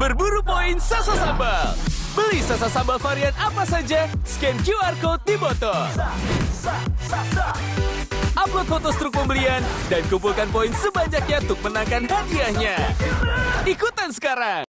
Berburu poin Sasa Sambal. Beli Sasa Sambal varian apa saja, scan QR Code di botol. Upload foto struk pembelian dan kumpulkan poin sebanyaknya untuk menangkan hadiahnya. Ikutan sekarang!